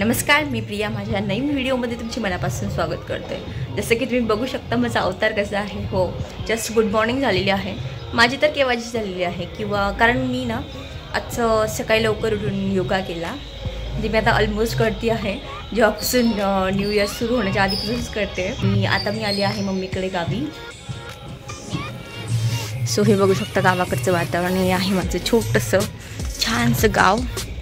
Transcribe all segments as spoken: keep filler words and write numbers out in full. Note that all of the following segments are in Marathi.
नमस्कार, मी प्रिया माझ्या नवीन व्हिडिओमध्ये तुमचे मनापासून स्वागत करते। जसं की तुम्ही बघू शकता माझा अवतार कसा आहे। हो, जस्ट गुड मॉर्निंग झालेली आहे माझी, तर केव्हाची झालेली आहे किंवा कारण मी ना आज सकाळी लवकर उठून योगा केला। म्हणजे मी आता ऑलमोस्ट करते आहे, जेव्हापासून न्यू इयर सुरू होण्याच्या आधीपासूनच करते मी। आता मी आली आहे मम्मीकडे गावी। सो हे बघू शकता गावाकडचं वातावरण हे आहे माझं छोटंसं छानसं गाव,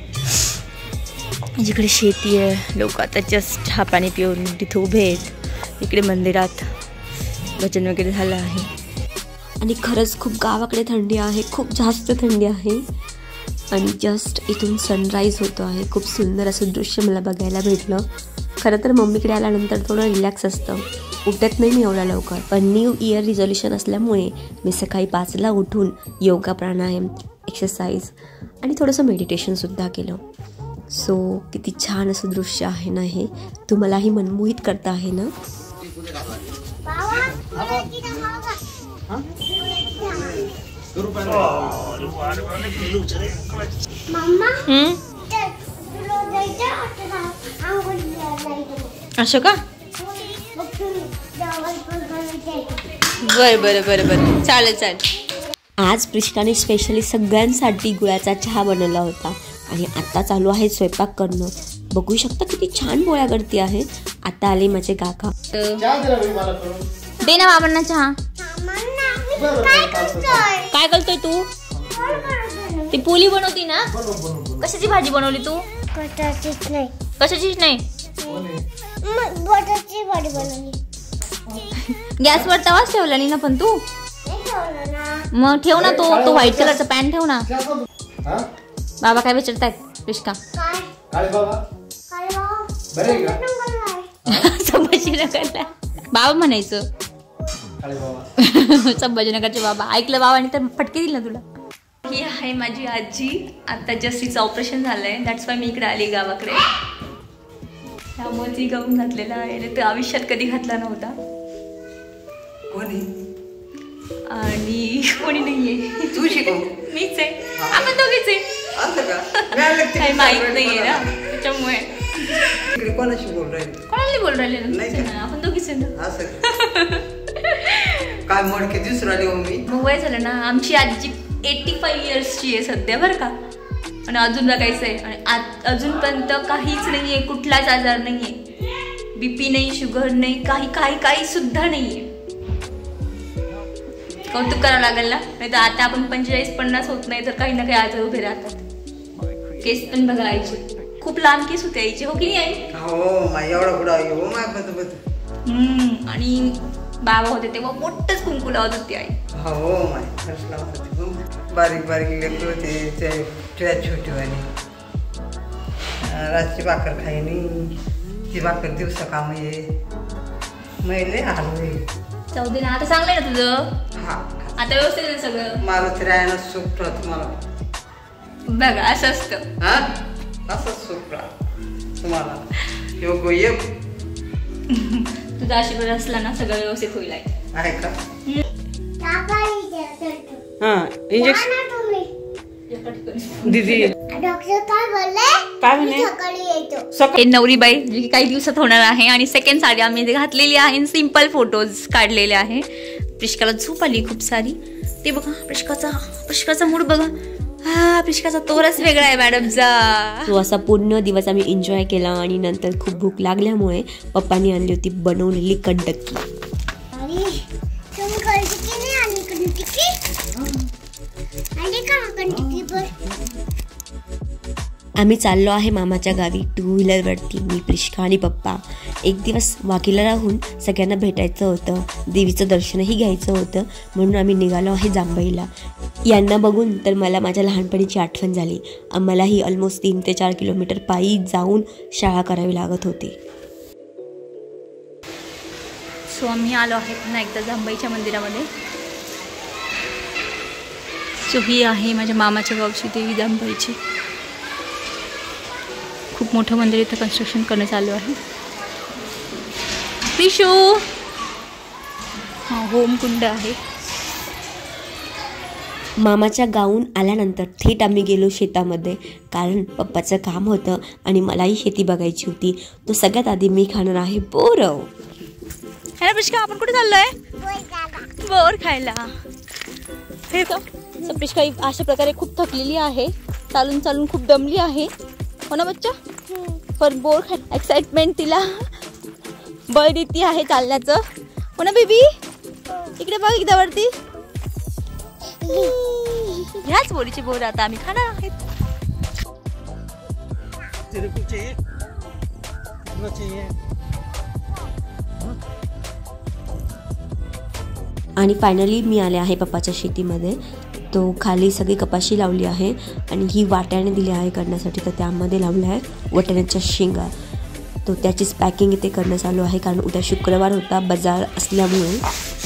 जिकडे शेती आहे। लोक आता जस्ट चहा पाणी पिऊन तिथे उभे आहेत। इकडे मंदिरात भजन वगैरे झालं आहे आणि खरंच खूप गावाकडे थंडी आहे, खूप जास्त थंडी आहे। आणि जस्ट इथून सनराईज होतो आहे, खूप सुंदर असं दृश्य मला बघायला भेटलं। खरं तर मम्मीकडे आल्यानंतर थोडं रिलॅक्स असतं, उठत नाही मी एवढ्या लवकर, पण न्यू इयर रिझोल्युशन असल्यामुळे मी सकाळी पाचला उठून योगा, प्राणायाम, एक्सरसाइज आणि थोडंसं मेडिटेशनसुद्धा केलं। सो किती छान असं दृश्य आहे ना हे, तुम्हालाही मनमोहित करता आहे ना। असं का? बरं बरं बरं बरं चालेल चालेल। आज प्रिष्काने स्पेशली सगळ्यांसाठी गुळाचा चहा बनवला होता आणि आता चालू आहे स्वयंपाक करणं। बघू शकता किती छान पोळ्या करते आहे। आता आले माझे काका। दे ना बाबांना चहा। काय करतोय तू? ती पोळी बनवती ना? कशाची भाजी बनवली तू? कशाचीच नाही। कशाचीच नाही? बटाट्याची भाजी बनवली। गॅसवर तवाच ठेवला नाही ना पण तू? मग ठेव ना, तो तो व्हाईट कलरचा पॅन ठेव ना। बाबा काय विचारतायत प्रिष्का? संभाजीनगरला बाबा म्हणायचं। संभाजीनगरचे बाबा ऐकलं बाबांनी तर फटके दिल ना तुला। ही आहे माझी आजी, आता जस्ट तिचं ऑपरेशन झालंय, दॅट्स वाय मी इकडे आली गावाकडे। त्यामुळे ती गाऊन घातलेला आहे, तर आयुष्यात कधी घातला नव्हता। कोणी? आणि कोणी नाहीये, तू शिकव मीच आहे, आपण दोघीच आहे। काही माहित नाहीये ना त्याच्यामुळे। कोणाशी बोल राहिले? कोणाला बोल राहिले ना, आपण दोघीच आहे ना। काय मोडके दिवस राहिले हो मी। मग वय झालं ना, आमची आजी एटी फाईव्ह इयर्सची आहे सध्या बरं का, आणि अजून जगायचं आहे। आणि अजूनपर्यंत काहीच नाहीये, कुठलाच आजार नाहीये, बीपी नाही, शुगर नाही, काही काही काही सुद्धा नाहीये। कौतुक करावं लागेल ना, नाही तर आता आपण पंचेचाळीस पन्नास होत नाही तर काही ना काही आजार उभे राहतात। केस पण बघायचे, खूप लहान केस होते आईचे, हो की नाही आई? हो माय, एवढा कुठं आई हो माय, बद बद। हम्म, आणि बाबा होते तेव्हा मोठंच कुंकू लावत होती आई। हो माय, खरंच लावत होती। बारीक बारीक लेकरं होते ते छोटे वाणी, रातची भाकर खाई नाही, ती भाकर दिवसा काम ये मैले आलोय। जाऊ दे ना, आता चांगलंय ना तुझं? हा, आता व्यवस्थित आहे सगळं? मला तरी आहे ना सुख राहत मला। बघा असं असतं, हा असंच सुख राहत तुम्हाला। योग योग तुझा आशीर्वाद असला ना सगळं व्यवस्थित होईल आहे का? हा, इंजेक्शन दीदी डॉक्टर काय बोलले? काय म्हणे? सकाळी येतो। हे नवरीबाई जी की काही दिवसात होणार आहे, आणि सेकंड साडी आम्ही घातलेली आहे, सिंपल फोटोज काढलेले आहे। प्रिष्काला झोप आली खूप सारी, ते बघा प्रिष्काचा प्रिष्काचा मूड बघा। हा, प्रिष्काचा तोरच वेगळा आहे मॅडमचा। तो असा पूर्ण दिवस आम्ही एन्जॉय केला आणि नंतर खूप भूक लागल्यामुळे पप्पांनी आणली होती बनवलेली कंटक्की। आम्ही चाललो आहे मामाच्या गावी टू व्हीलरवरती, मी, प्रिष्का आणि पप्पा। एक दिवस वाकीला राहून सगळ्यांना भेटायचं होतं, देवीचं दर्शनही घ्यायचं होतं, म्हणून आम्ही निघालो आहे जांभईला। यांना बघून तर मला माझ्या लहानपणीची आठवण झाली। आम्हालाही ऑलमोस्ट तीन ते चार किलोमीटर पायी जाऊन शाळा करावी लागत होती। सो आम्ही आलो आहे पुन्हा एकदा जांभईच्या मंदिरामध्ये। सो ही आहे माझ्या मामाच्या गावची देवी जांभईची। खूप मोठं मंदिर इथं कन्स्ट्रक्शन करण्यात चालू आहे। पिशू, हा होम कुंड आहे। मामाच्या गाऊन आल्यानंतर थेट आम्ही गेलो शेतामध्ये, कारण पप्पाचं काम होतं आणि मलाही शेती बघायची होती. तो सगळ्यात आधी मी खाणार आहे बोर. हॅलो प्रिष्का, आपण कुठे चाललोय? बोर खायला. हे प्रिष्का अशा प्रकारे खूप थकलेली आहे, चालून चालून खूप दमली आहे, हो ना बच्चा? पण बोर खाय एक्साइटमेंट तिला बळ देती आहे चालण्याचं, हो ना बेबी? इकडे बघ एकदा वरती. ह्याच बोरीचे बोर आता आम्ही खाणार आहेत. आणि फायनली मी आले आहे पप्पाच्या शेतीमध्ये. तो खाली सगळी कपाशी लावली आहे आणि ही वाट्याने दिली आहे करण्यासाठी, तर त्यामध्ये लावल्या आहे वाटाण्याच्या शेंगा. तो त्याचीच पॅकिंग इथे करणं चालू आहे, कारण उद्या शुक्रवार होता, बाजार असल्यामुळे.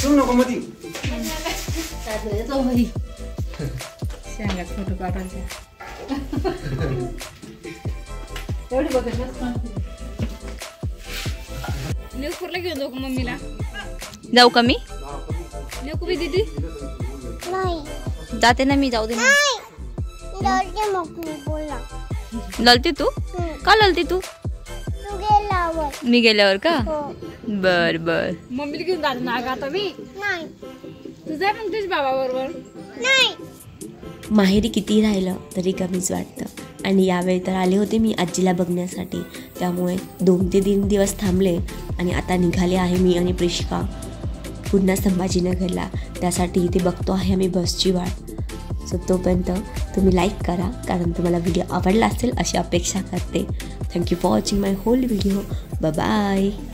फोटो काढायचे. घेऊन जाऊ का मम्मीला? जाऊ का मी? नको बी दीदी. जाते ना मी, जाऊ दे ना. ललती तू? का ललती तू? मी गेल्यावर का? बर बर. मम्मीला घेऊन जाते ना आता मी. तुझा पण तुझ्या बाबा बरोबर. माहेरी किती राहिलं तरी कमीच वाटतं. आणि यावेळी तर आले होते मी आजीला बघण्यासाठी, त्यामुळे दोन ते तीन दिवस थांबले आणि आता निघाले आहे मी आणि प्रिष्का पुन्हा संभाजीनगरला. त्यासाठी इथे बघतो आहे आम्ही बसची वाट. सो तोपर्यंत तुम्ही लाईक करा, कारण तुम्हाला व्हिडिओ आवडला असेल अशी अपेक्षा करते. Thank you for watching my whole video. Bye bye.